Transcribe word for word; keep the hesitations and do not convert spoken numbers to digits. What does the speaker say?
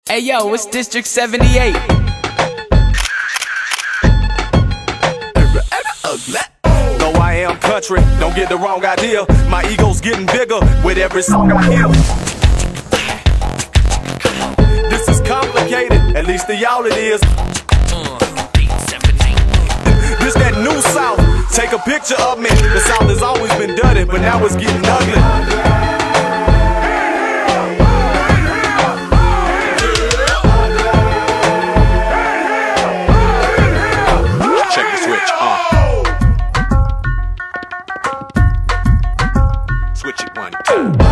Hey yo, it's District seventy-eight. Though I am country, don't get the wrong idea. My ego's getting bigger with every song I hear. This is complicated, at least to y'all it is. This that new South, take a picture of me. The South has always been dirty, but now it's getting ugly. Switch it one, two.